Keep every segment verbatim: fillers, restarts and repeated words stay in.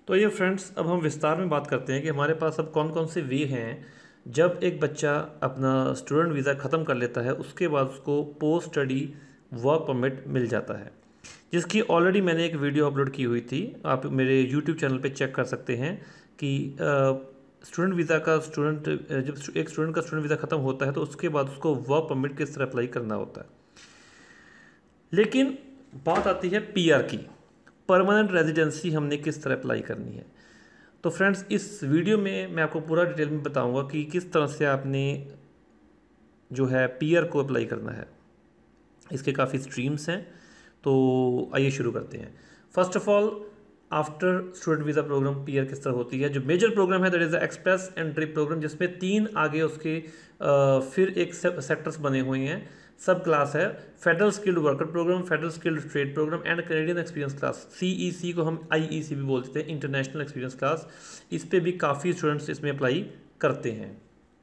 तो ये फ्रेंड्स, अब हम विस्तार में बात करते हैं कि हमारे पास अब कौन कौन से वे हैं जब एक बच्चा अपना स्टूडेंट वीज़ा ख़त्म कर लेता है, उसके बाद उसको पोस्ट स्टडी वर्क परमिट मिल जाता है, जिसकी ऑलरेडी मैंने एक वीडियो अपलोड की हुई थी। आप मेरे यूट्यूब चैनल पे चेक कर सकते हैं कि स्टूडेंट वीज़ा का स्टूडेंट जब एक स्टूडेंट का स्टूडेंट वीज़ा ख़त्म होता है तो उसके बाद उसको वर्क परमिट किस तरह अप्लाई करना होता है। लेकिन बात आती है पीआर की, परमानेंट रेजिडेंसी हमने किस तरह अप्लाई करनी है। तो फ्रेंड्स, इस वीडियो में मैं आपको पूरा डिटेल में बताऊंगा कि किस तरह से आपने जो है पीआर को अप्लाई करना है। इसके काफ़ी स्ट्रीम्स हैं, तो आइए शुरू करते हैं। First of all, after student visa program PR किस तरह होती है। जो मेजर प्रोग्राम है that is the express entry program, जिसमें तीन आगे उसके आ, फिर एक सेक्टर्स बने हुए हैं, सब क्लास है। Federal skilled worker program, federal skilled trade program and Canadian experience class. CEC को हम आईईसी भी बोलते हैं, इंटरनेशनल एक्सपीरियंस क्लास। इस पे भी काफ़ी स्टूडेंट्स इसमें अप्लाई करते हैं।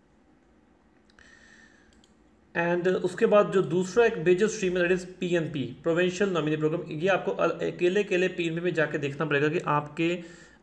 एंड उसके बाद जो दूसरा एक मेजर स्ट्रीम है that is PNP, provincial nominee program. ये आपको अकेले अकेले पीएनपी में जाके देखना पड़ेगा कि आपके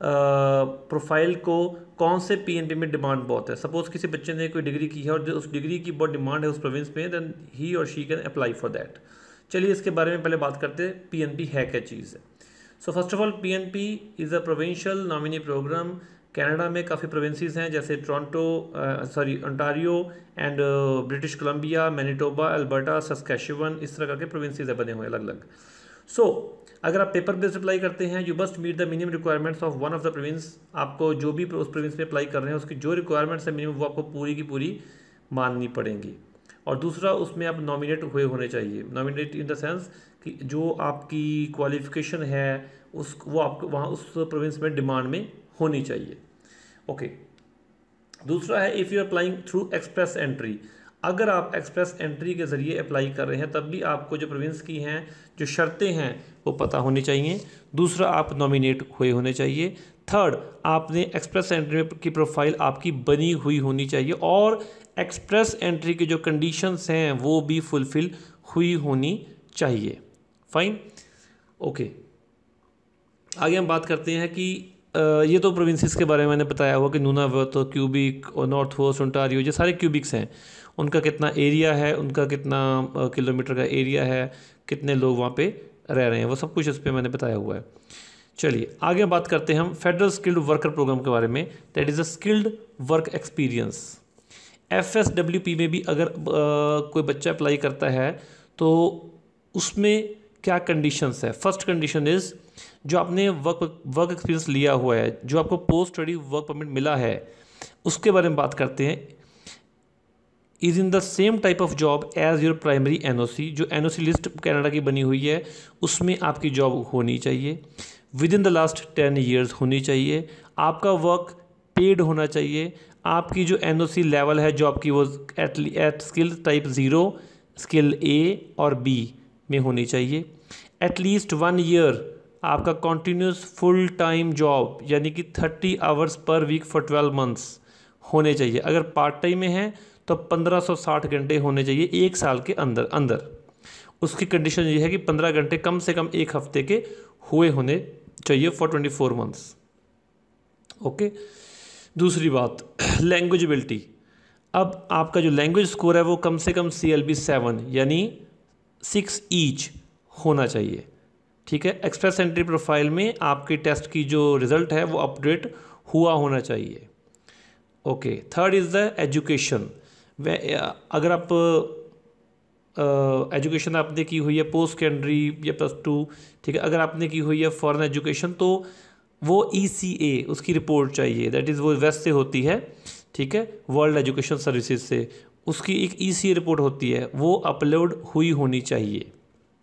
प्रोफाइल को कौन से पीएनपी में डिमांड बहुत है। सपोज किसी बच्चे ने कोई डिग्री की है और जो उस डिग्री की बहुत डिमांड है उस प्रोविंस में, देन ही और she can apply for that. चलिए इसके बारे में पहले बात करते हैं, पीएनपी है क्या चीज़ है। So first of all, PNP is a provincial nominee program. Canada में काफ़ी प्रोविंसेस हैं, जैसे Toronto, sorry Ontario and British Columbia, Manitoba, Alberta, Saskatchewan, इस तरह के प्रोविंसेस है बने हुए अलग अलग। सो so, अगर आप पेपर बेस्ड अप्लाई करते हैं, you must meet the minimum requirements of one of the province. आपको जो भी उस प्रोविंस में अप्लाई कर रहे हैं उसकी जो रिक्वायरमेंट्स है मिनिमम, वो आपको पूरी की पूरी माननी पड़ेंगी। और दूसरा, उसमें आप नॉमिनेट हुए होने चाहिए। नॉमिनेट इन द सेंस कि जो आपकी क्वालिफिकेशन है उस वो आपको वहाँ उस प्रोविंस में डिमांड में होनी चाहिए। Okay okay. दूसरा है, if you applying through express entry. अगर आप एक्सप्रेस एंट्री के ज़रिए अप्लाई कर रहे हैं तब भी आपको जो प्रोविंस की हैं जो शर्तें हैं वो पता होनी चाहिए। दूसरा, आप नॉमिनेट हुए होने चाहिए। थर्ड, आपने एक्सप्रेस एंट्री की प्रोफाइल आपकी बनी हुई होनी चाहिए और एक्सप्रेस एंट्री की जो कंडीशंस हैं वो भी फुलफ़िल हुई होनी चाहिए। Fine, okay okay. आगे हम बात करते हैं कि Uh, ये तो प्रोविंसेस के बारे में मैंने बताया हुआ कि नूनावर्थ, क्यूबिक और नॉर्थ वेस्ट ओंटारियो, ये सारे क्यूबिक्स हैं। उनका कितना एरिया है, उनका कितना किलोमीटर का एरिया है, कितने लोग वहाँ पे रह रहे हैं, वो सब कुछ इस पर मैंने बताया हुआ है। चलिए आगे बात करते हैं हम फेडरल स्किल्ड वर्कर प्रोग्राम के बारे में, that is a skilled work experience. F S W P में भी अगर uh, कोई बच्चा अप्लाई करता है तो उसमें क्या कंडीशंस है। फर्स्ट कंडीशन इज़, जो आपने वर्क वर्क एक्सपीरियंस लिया हुआ है, जो आपको पोस्ट स्टडी वर्क परमिट मिला है, उसके बारे में बात करते हैं। Is in the same type of job as your primary NOC. जो एनओसी लिस्ट कनाडा की बनी हुई है उसमें आपकी जॉब होनी चाहिए। Within the last ten years होनी चाहिए। आपका वर्क पेड होना चाहिए। आपकी जो एनओसी लेवल है जॉब की वो at at skill type zero, skill A और बी में होनी चाहिए। एटलीस्ट वन ईयर आपका कॉन्टीन्यूस फुल टाइम जॉब यानी कि thirty hours per week for twelve months होने चाहिए। अगर पार्ट टाइम में है तो पंद्रह सौ साठ घंटे होने चाहिए एक साल के अंदर अंदर। उसकी कंडीशन ये है कि पंद्रह घंटे कम से कम एक हफ्ते के हुए होने चाहिए for twenty four months. Okay, दूसरी बात, लैंग्वेजेबिलिटी। अब आपका जो लैंग्वेज स्कोर है वो कम से कम सी एल बी सेवन यानी सिक्स ईच होना चाहिए। ठीक है, एक्सप्रेस एंट्री प्रोफाइल में आपके टेस्ट की जो रिज़ल्ट है वो अपडेट हुआ होना चाहिए। Okay, third is the education. वे अगर आप एजुकेशन uh, आपने की हुई है पोस्ट सेकेंडरी या प्लस टू, ठीक है, अगर आपने की हुई है फॉरेन एजुकेशन तो वो ई सी ए उसकी रिपोर्ट चाहिए, दैट इज़ वो वेस्ट से होती है, ठीक है, वर्ल्ड एजुकेशन सर्विसेज से उसकी एक ई सी ए रिपोर्ट होती है, वो अपलोड हुई होनी चाहिए।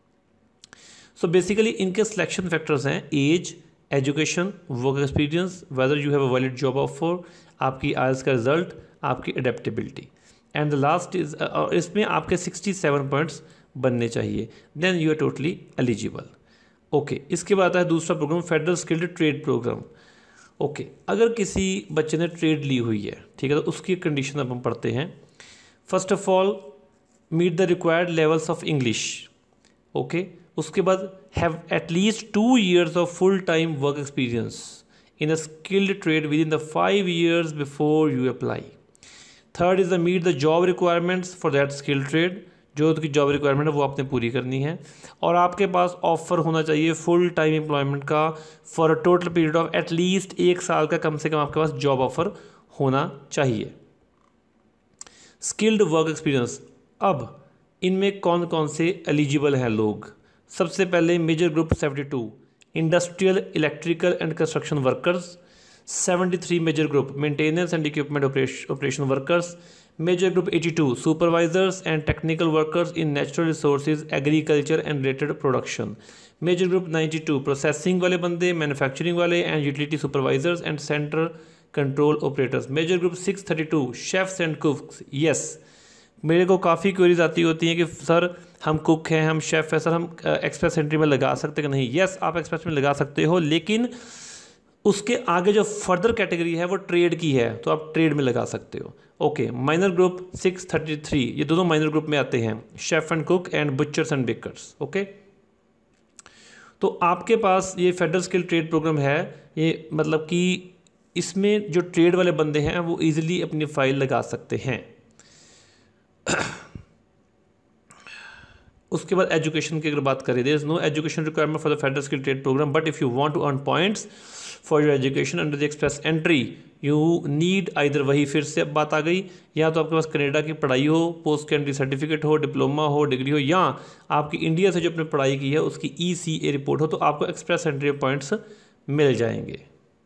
सो बेसिकली इनके सिलेक्शन फैक्टर्स हैं age, education, work experience, whether you have a valid job offer, आपकी आइल्स का रिजल्ट, आपकी adaptability and the last is, इसमें आपके सिक्सटी सेवन पॉइंट्स बनने चाहिए, then you are totally eligible. Okay, इसके बाद है दूसरा program federal skilled trade program. Okay, अगर किसी बच्चे ने ट्रेड ली हुई है, ठीक है, तो उसकी कंडीशन अब हम पढ़ते हैं। First of all, meet the required levels of English. Okay, उसके बाद have at least two years of full time work experience in a skilled trade within the five years before you apply. Third is the meet the job requirements for that skilled trade. जो की job requirement है वो आपने पूरी करनी है, और आपके पास ऑफर होना चाहिए फुल टाइम एम्प्लॉयमेंट का for a total period of at least एक साल का कम से कम आपके पास जॉब ऑफर होना चाहिए। स्किल्ड वर्क एक्सपीरियंस, अब इनमें कौन कौन से एलिजिबल हैं लोग? सबसे पहले major group seventy two industrial, electrical and construction workers. Seventy three major group maintenance and equipment operation workers. Major group eighty two supervisors and technical workers in natural resources, agriculture and related production. Major group ninety two processing वाले बंदे, manufacturing वाले and utility supervisors and centre control operators. Major group six thirty two chefs and cooks. Yes, मेरे को काफ़ी queries आती होती हैं कि सर हम कुक हैं, हम शेफ़ हैं, सर हम एक्सप्रेस एंट्री में लगा सकते हैं कि नहीं? यस, आप एक्सप्रेस में लगा सकते हो, लेकिन उसके आगे जो फर्दर कैटेगरी है वो ट्रेड की है, तो आप ट्रेड में लगा सकते हो। Okay, minor group six thirty three, ये दोनों माइनर ग्रुप में आते हैं, chef and cook and butchers and bakers. Okay, तो आपके पास ये फेडरल स्किल ट्रेड प्रोग्राम है, ये मतलब कि इसमें जो ट्रेड वाले बंदे हैं वो ईजिली अपनी फाइल लगा सकते हैं। उसके बाद एजुकेशन की अगर बात करें, there is no education requirement for the federal skill trade program, but if you want to earn points for your education under the express entry you need either, वही फिर से अब बात आ गई, या तो आपके पास कनाडा की पढ़ाई हो, पोस्ट कैंट्री सर्टिफिकेट हो, डिप्लोमा हो, डिग्री हो, या आपकी इंडिया से जो आपने पढ़ाई की है उसकी ई सी ए रिपोर्ट हो, तो आपको एक्सप्रेस एंट्री पॉइंट्स मिल जाएंगे।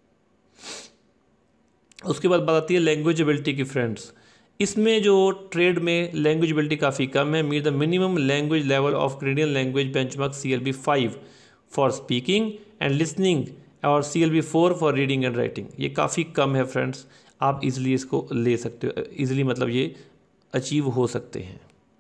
उसके बाद बात आती है लैंग्वेज एबिलिटी की। फ्रेंड्स, इसमें जो ट्रेड में लैंग्वेज एबिलिटी काफ़ी कम है। Meet the minimum language level of Canadian language benchmark C L B five for speaking and listening और C L B four for reading and writing. ये काफ़ी कम है फ्रेंड्स, आप इजीली इसको ले सकते हो, इजीली मतलब ये अचीव हो सकते हैं।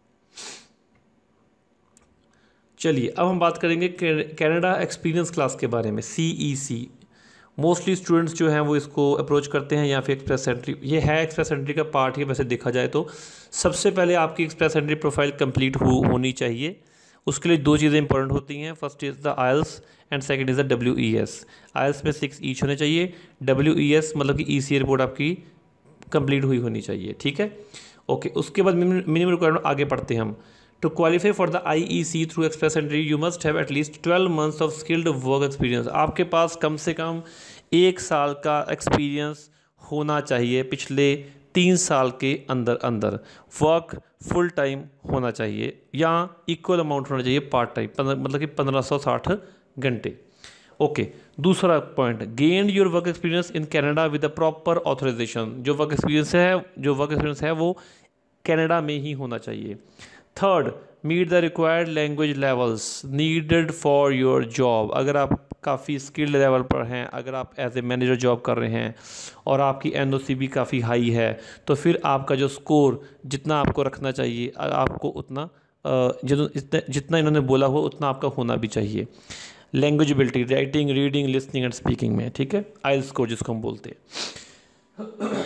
चलिए अब हम बात करेंगे कनाडा एक्सपीरियंस क्लास के बारे में, सी ई सी। मोस्टली स्टूडेंट्स जो हैं वो इसको अप्रोच करते हैं, या फिर एक्सप्रेस एंट्री, ये है एक्सप्रेस एंट्री का पार्ट ही वैसे देखा जाए तो। सबसे पहले आपकी एक्सप्रेस एंट्री प्रोफाइल कंप्लीट हो होनी चाहिए। उसके लिए दो चीज़ें इंपॉर्टेंट होती हैं, first is the IELTS and second is the W E S. IELTS में सिक्स ईच होने चाहिए, डब्ल्यू ई एस मतलब कि ई सी रिपोर्ट आपकी कंप्लीट हुई होनी चाहिए, ठीक है। ओके, उसके बाद मिनिमम रिक्वायरमेंट आगे पढ़ते हैं हम। To qualify for the I E C through express entry, you must have at least twelve months of skilled work experience. आपके पास कम से कम एक साल का एक्सपीरियंस होना चाहिए पिछले तीन साल के अंदर अंदर। वर्क फुल टाइम होना चाहिए या इक्वल अमाउंट होना चाहिए पार्ट टाइम, मतलब कि पंद्रह सौ साठ घंटे। ओके, दूसरा point, gain your work experience in Canada with a proper authorisation. जो वर्क एक्सपीरियंस है जो वर्क एक्सपीरियंस है वो कैनेडा में ही होना चाहिए। Third, meet the required language levels needed for your job. अगर आप काफ़ी स्किल्ड लेवल पर हैं, अगर आप एज ए मैनेजर जॉब कर रहे हैं और आपकी एन ओ सी भी काफ़ी हाई है, तो फिर आपका जो स्कोर जितना आपको रखना चाहिए, आपको उतना जितना जितना इन्होंने बोला हो उतना आपका होना भी चाहिए। Language ability, writing, reading, listening and speaking में, ठीक है, आइल्स स्कोर जिसको हम बोलते हैं।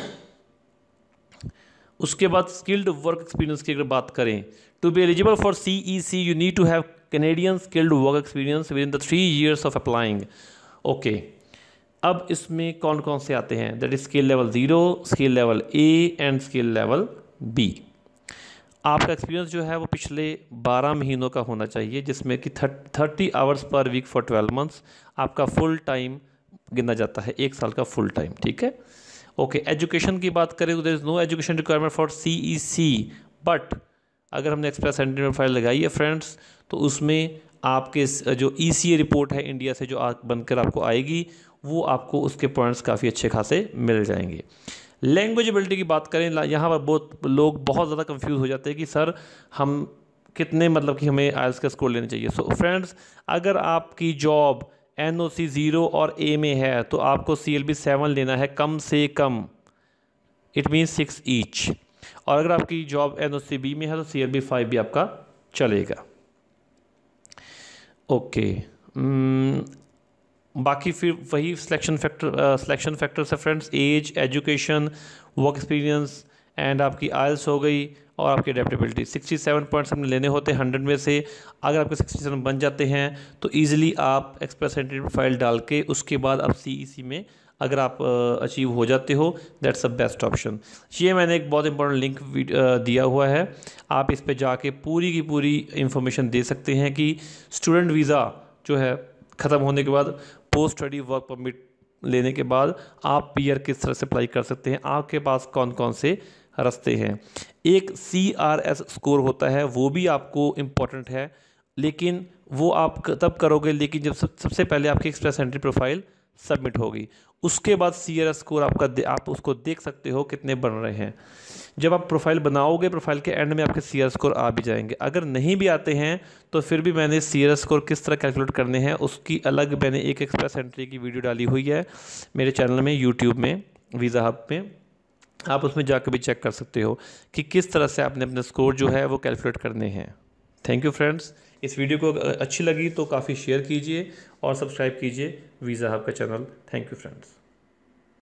उसके बाद स्किल्ड वर्क एक्सपीरियंस की अगर बात करें, to be eligible for C E C you need to have Canadian skilled work experience within the three years of applying. Okay, अब इसमें कौन कौन से आते हैं? That is skill level zero, skill level A and skill level B. आपका experience जो है वो पिछले बारह महीनों का होना चाहिए, जिसमें कि thirty hours per week for twelve months आपका फुल टाइम गिना जाता है, एक साल का फुल टाइम, ठीक है। ओके, एजुकेशन की बात करें तो there is no education requirement for C E C, but अगर हमने एक्सप्रेस एंट्री में फाइल लगाई है फ्रेंड्स, तो उसमें आपके जो ई सी ए रिपोर्ट है इंडिया से जो आ बनकर आपको आएगी, वो आपको उसके पॉइंट्स काफ़ी अच्छे खासे मिल जाएंगे। लैंग्वेज एबिलिटी की बात करें, यहाँ पर बहुत लोग बहुत ज़्यादा कंफ्यूज हो जाते हैं कि सर हम कितने मतलब कि हमें आइल्स का स्कोर लेना चाहिए। सो फ्रेंड्स, अगर आपकी job N O C zero और ए में है तो आपको सी एल बी सेवन लेना है कम से कम, इट मीन्स सिक्स ईच। और अगर आपकी job N O C B में है तो सी एल बी फाइव भी आपका चलेगा। ओके, बाकी फिर वही सिलेक्शन फैक्टर सिलेक्शन फैक्टर्स है friends, age, education, work experience and आपकी आइल्स हो गई और आपकी अडेप्टेबिलिटी। सिक्सटी सेवन पॉइंट्स हमने लेने होते हैं हंड्रेड में से। अगर आपके सिक्सटी सेवन बन जाते हैं तो ईजिली आप एक्सप्रेस एंट्री प्रोफाइल डाल के उसके बाद आप सी ई सी में अगर आप अचीव हो जाते हो, दैट्स अ बेस्ट ऑप्शन। ये मैंने एक बहुत इंपॉर्टेंट लिंक दिया हुआ है, आप इस पे जाके पूरी की पूरी इंफॉर्मेशन दे सकते हैं कि स्टूडेंट वीज़ा जो है ख़त्म होने के बाद पोस्ट स्टडी वर्क परमिट लेने के बाद आप पीआर किस तरह से अप्लाई कर सकते हैं, आपके पास कौन कौन से रास्ते हैं। एक सी आर एस स्कोर होता है, वो भी आपको इम्पोर्टेंट है, लेकिन वो आप तब करोगे लेकिन जब सब, सबसे पहले आपकी एक्सप्रेस एंट्री प्रोफाइल सबमिट होगी। उसके बाद सी आर एस स्कोर आपका दे, आप उसको देख सकते हो कितने बन रहे हैं। जब आप प्रोफाइल बनाओगे, प्रोफाइल के एंड में आपके सी आर एस स्कोर आ भी जाएंगे। अगर नहीं भी आते हैं तो फिर भी मैंने सी आर एस स्कोर किस तरह कैलकुलेट करने हैं उसकी अलग मैंने एक एक्सप्रेस एंट्री की वीडियो डाली हुई है मेरे चैनल में, यूट्यूब में, वीज़ा हब में। आप उसमें जाकर भी चेक कर सकते हो कि किस तरह से आपने अपने स्कोर जो है वो कैलकुलेट करने हैं। Thank you friends. इस वीडियो को अच्छी लगी तो काफ़ी शेयर कीजिए और सब्सक्राइब कीजिए वीज़ा हब का चैनल। Thank you friends.